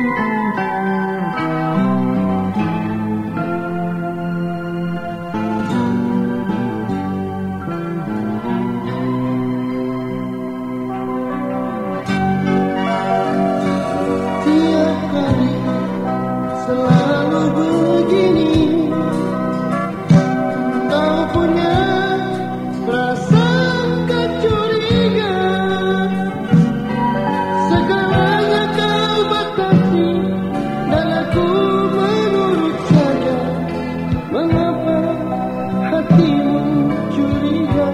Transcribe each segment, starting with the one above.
Selalu begini, kau punya perasaan kecurigaan. Segalanya kau batasi dan aku menurut saja. Mengapa hatimu curiga?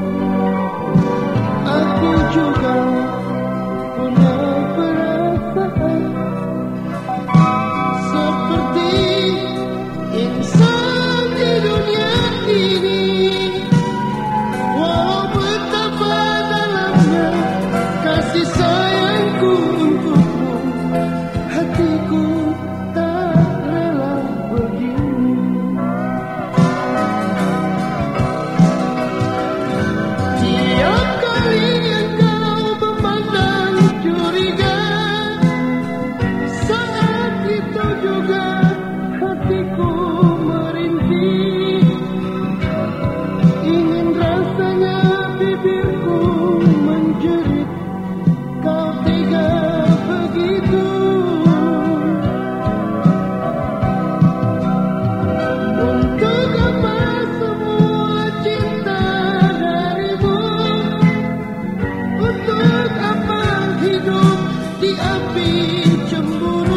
Aku juga punya perasaan seperti insan di dunia ini. Walau betapa dalamnya kasih sayangku untukmu, hatiku tak rela begini. Tiap kali yang kau memandang curiga, saat itu juga hatiku merintih. Ingin rasanya bibirku menjerit, kau tega begitu. Untuk apa semua cinta darimu? Untuk apa hidup di api cemburu?